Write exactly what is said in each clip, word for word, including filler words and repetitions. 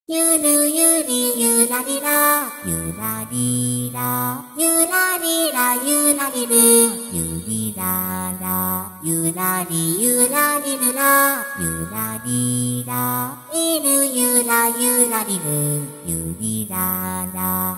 ゆるゆりゆらりら、ゆらりら、ゆらりらゆらりる、ゆりらら、ゆらりゆらりるら、ゆらりら、いるゆらゆらりる、ゆりらら、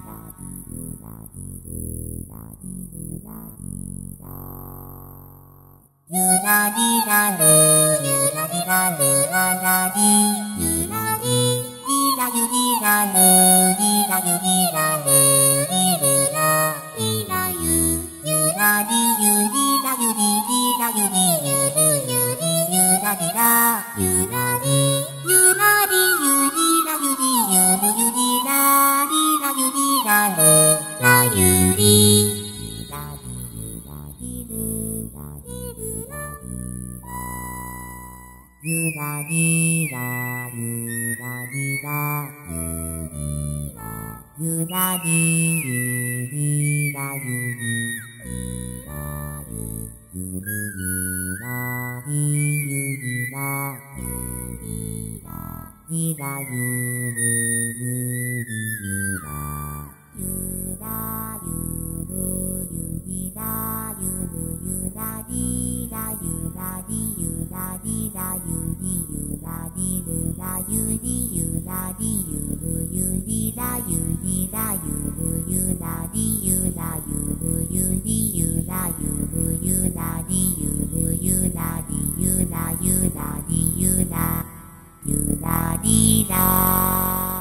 ゆらりらる、ゆらりらるららり、ゆらり、りらゆりらる、りらゆりらる、りるら、りらゆ、ゆらりゆりらゆり、りらゆりゆるゆりゆらりら、ゆらり、ゆらりゆりらゆりゆるゆりら、りらゆりらる、らゆり、ゆらりら、ゆらりら、ゆらり、ゆりら、ゆり、ゆるゆらり、ゆりら、りらゆる、ゆりゆら、ゆらゆる、ゆりら、ゆるゆらりら、ゆらり、ゆらりら、ゆりゆらりるら、ゆりゆらり、ゆるゆりら、ゆりら、ゆるゆらり、ゆらゆるゆり、ゆらゆるゆらり、ゆるゆらり、ゆらゆらり、ゆらゆらりら。